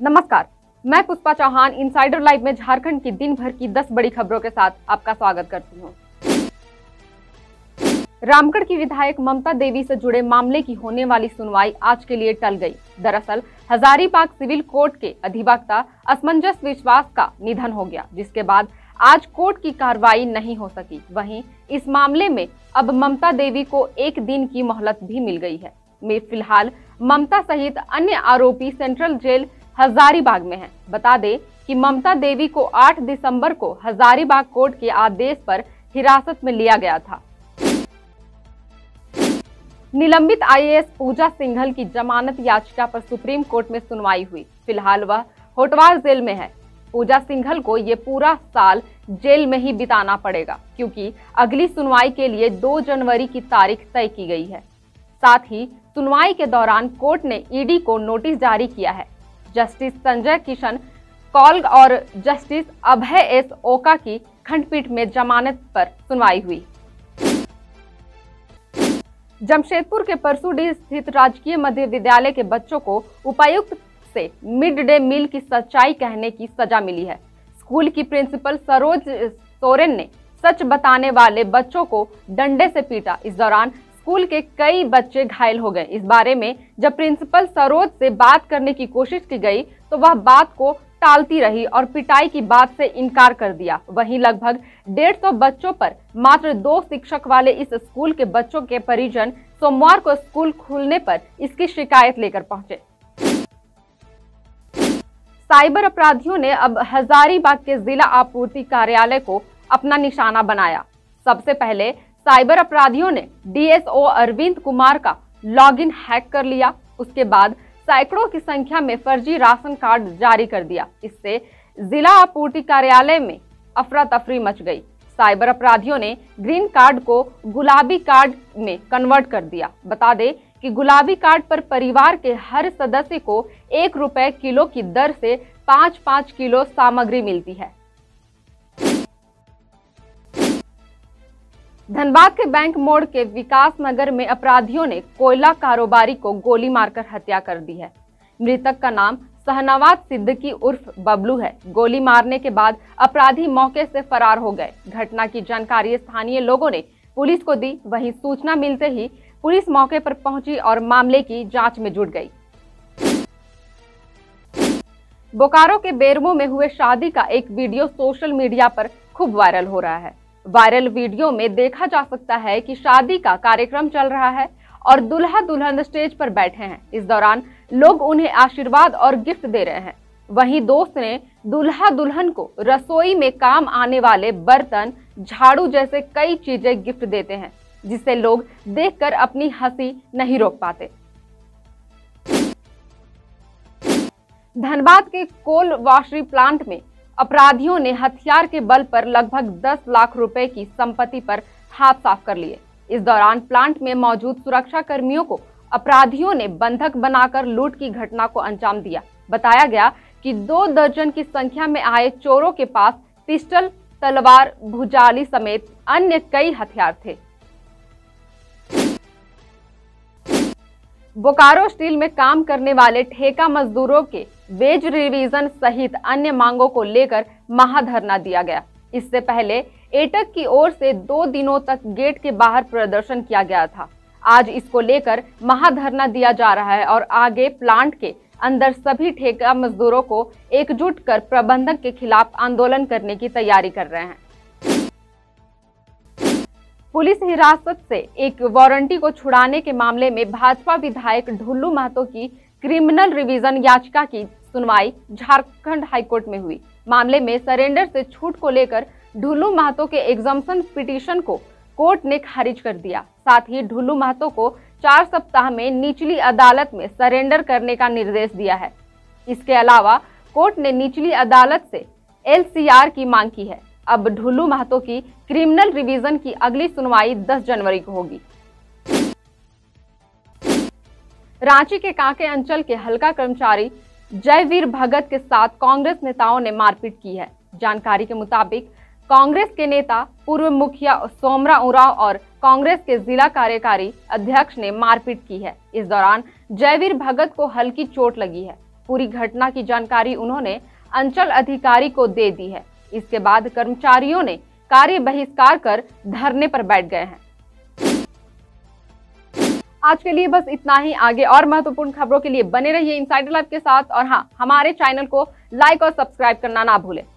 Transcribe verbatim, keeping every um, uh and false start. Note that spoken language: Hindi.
नमस्कार, मैं पुष्पा चौहान इनसाइडर लाइव में झारखंड की दिन भर की दस बड़ी खबरों के साथ आपका स्वागत करती हूँ। रामगढ़ की विधायक ममता देवी से जुड़े मामले की होने वाली सुनवाई आज के लिए टल गई। दरअसल हजारीबाग सिविल कोर्ट के अधिवक्ता असमंजस विश्वास का निधन हो गया, जिसके बाद आज कोर्ट की कार्रवाई नहीं हो सकी। वहीं इस मामले में अब ममता देवी को एक दिन की मोहलत भी मिल गई है। में फिलहाल ममता सहित अन्य आरोपी सेंट्रल जेल हजारीबाग में हैं। बता दें कि ममता देवी को आठ दिसंबर को हजारीबाग कोर्ट के आदेश पर हिरासत में लिया गया था। निलंबित आईएएस पूजा सिंघल की जमानत याचिका पर सुप्रीम कोर्ट में सुनवाई हुई। फिलहाल वह होटवार जेल में है। पूजा सिंघल को ये पूरा साल जेल में ही बिताना पड़ेगा, क्योंकि अगली सुनवाई के लिए दो जनवरी की तारीख तय की गई है। साथ ही सुनवाई के दौरान कोर्ट ने ईडी को नोटिस जारी किया है। जस्टिस संजय किशन कौल और जस्टिस अभय एस ओका की खंडपीठ में जमानत पर सुनवाई हुई। जमशेदपुर के परसूडी स्थित राजकीय मध्य विद्यालय के बच्चों को उपायुक्त से मिड डे मील की सच्चाई कहने की सजा मिली है। स्कूल की प्रिंसिपल सरोज सोरेन ने सच बताने वाले बच्चों को डंडे से पीटा। इस दौरान स्कूल के कई बच्चे घायल हो गए। इस बारे में जब प्रिंसिपल सरोज से बात करने की कोशिश की गई तो वह बात को टालती रही और पिटाई की बात से इनकार कर दिया। वहीं लगभग डेढ़ सौ बच्चों पर मात्र दो शिक्षक वाले इस स्कूल के बच्चों के परिजन सोमवार को स्कूल खुलने पर इसकी शिकायत लेकर पहुंचे। साइबर अपराधियों ने अब हजारीबाग के जिला आपूर्ति कार्यालय को अपना निशाना बनाया। सबसे पहले साइबर अपराधियों ने डीएसओ अरविंद कुमार का लॉगिन हैक कर लिया। उसके बाद सैकड़ों की संख्या में फर्जी राशन कार्ड जारी कर दिया। इससे जिला आपूर्ति कार्यालय में अफरा तफरी मच गई। साइबर अपराधियों ने ग्रीन कार्ड को गुलाबी कार्ड में कन्वर्ट कर दिया। बता दें कि गुलाबी कार्ड पर परिवार के हर सदस्य को एक रुपए किलो की दर से पाँच पाँच किलो सामग्री मिलती है। धनबाद के बैंक मोड़ के विकास नगर में अपराधियों ने कोयला कारोबारी को गोली मारकर हत्या कर दी है। मृतक का नाम सहनवाज सिद्दीकी उर्फ बबलू है। गोली मारने के बाद अपराधी मौके से फरार हो गए। घटना की जानकारी स्थानीय लोगों ने पुलिस को दी। वहीं सूचना मिलते ही पुलिस मौके पर पहुंची और मामले की जांच में जुट गई। बोकारो के बेरमो में हुए शादी का एक वीडियो सोशल मीडिया पर खूब वायरल हो रहा है। वायरल वीडियो में देखा जा सकता है कि शादी का कार्यक्रम चल रहा है और दूल्हा दुल्हन स्टेज पर बैठे हैं। इस दौरान लोग उन्हें आशीर्वाद और गिफ्ट दे रहे हैं। वहीं दोस्त ने दूल्हा दुल्हन को रसोई में काम आने वाले बर्तन, झाड़ू जैसे कई चीजें गिफ्ट देते हैं, जिसे लोग देखकर अपनी हंसी नहीं रोक पाते। धनबाद के कोल वॉशरी प्लांट में अपराधियों ने हथियार के बल पर लगभग दस लाख रुपए की संपत्ति पर हाथ साफ कर लिए। इस दौरान प्लांट में मौजूद सुरक्षा कर्मियों को अपराधियों ने बंधक बनाकर लूट की घटना को अंजाम दिया। बताया गया कि दो दर्जन की संख्या में आए चोरों के पास पिस्टल, तलवार, भुजाली समेत अन्य कई हथियार थे। बोकारो स्टील में काम करने वाले ठेका मजदूरों के वेज रिवीजन सहित अन्य मांगों को लेकर महाधरना दिया गया। इससे पहले एटक की ओर से दो दिनों तक गेट के बाहर प्रदर्शन किया गया था। आज इसको लेकर महाधरना दिया जा रहा है और आगे प्लांट के अंदर सभी ठेका मजदूरों को एकजुट कर प्रबंधक के खिलाफ आंदोलन करने की तैयारी कर रहे हैं। पुलिस हिरासत से एक वारंटी को छुड़ाने के मामले में भाजपा विधायक ढुल्लू महतो की क्रिमिनल रिवीजन याचिका की सुनवाई झारखंड हाईकोर्ट में हुई। मामले में सरेंडर से छूट को लेकर ढुल्लू महतो के एग्जम्पशन पिटीशन को कोर्ट ने खारिज कर दिया। साथ ही ढुल्लू महतो को चार सप्ताह में निचली अदालत में सरेंडर करने का निर्देश दिया है। इसके अलावा कोर्ट ने निचली अदालत से एलसीआर की मांग की है। अब ढुल्लू महतो की क्रिमिनल रिवीजन की अगली सुनवाई दस जनवरी को होगी। रांची के कांके अंचल के हल्का कर्मचारी जयवीर भगत के साथ कांग्रेस नेताओं ने मारपीट की है। जानकारी के मुताबिक कांग्रेस के नेता पूर्व मुखिया सोमरा उरांव और कांग्रेस के जिला कार्यकारी अध्यक्ष ने मारपीट की है। इस दौरान जयवीर भगत को हल्की चोट लगी है। पूरी घटना की जानकारी उन्होंने अंचल अधिकारी को दे दी है। इसके बाद कर्मचारियों ने कार्य बहिष्कार कर धरने पर बैठ गए हैं। आज के लिए बस इतना ही। आगे और महत्वपूर्ण खबरों के लिए बने रहिए इनसाइडर लाइव के साथ और हाँ, हमारे चैनल को लाइक और सब्सक्राइब करना ना भूलें।